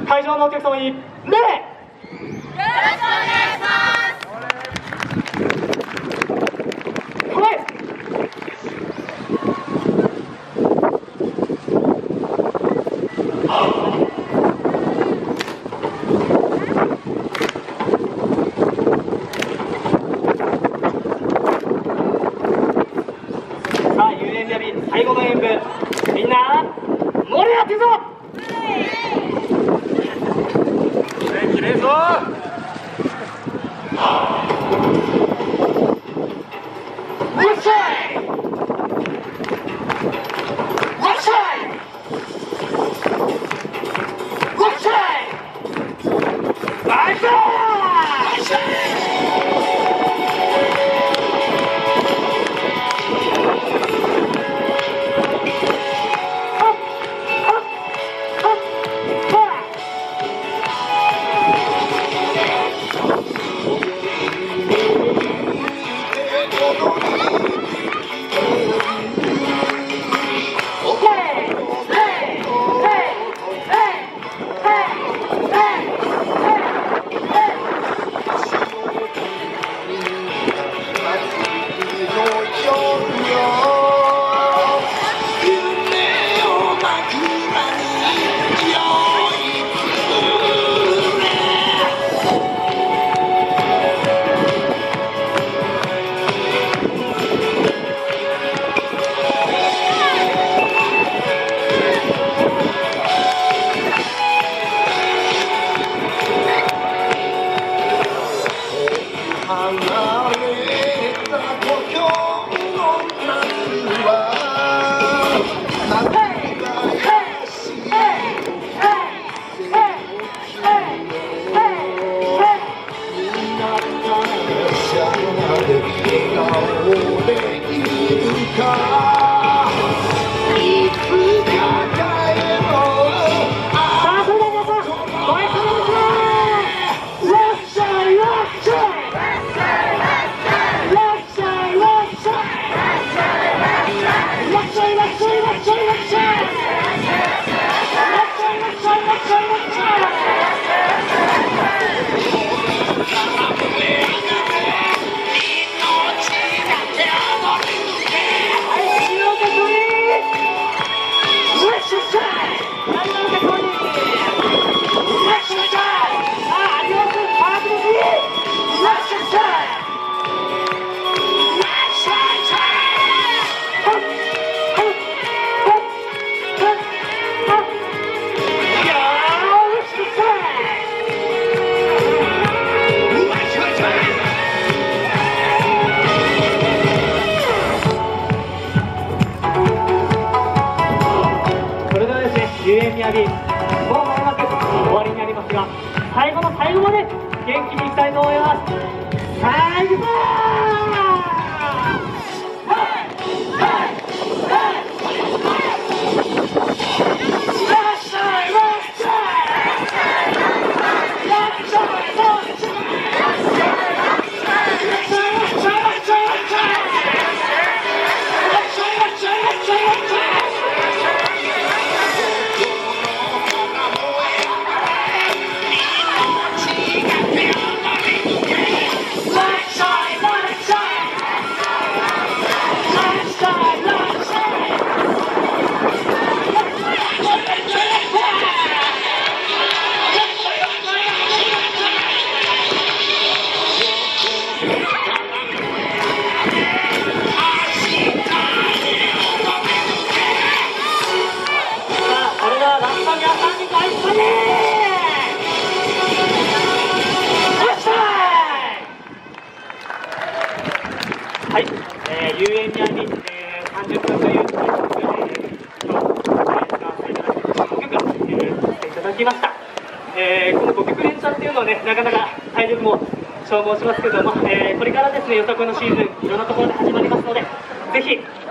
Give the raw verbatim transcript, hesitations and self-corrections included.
会場のお客様に礼。よろしくお願いします。はい。さあ、遊園旅最後の演舞、みんな盛り上がっていくぞ。きれいぞ。遊園みやび、もう間もなく終わりになりますが、最後の最後まで元気にいきたいと思います。さあ、いくぞはい、えー、遊園にあり、えー、さんじゅっぷんという、えー、今日、使わせていただき、ごきょく、えー、させていただきました。えー、このごきょく連チャンっていうのはね、なかなか体力も消耗しますけども、えー、これからですね、よさこいのシーズン、いろんなところで始まりますので、ぜひ、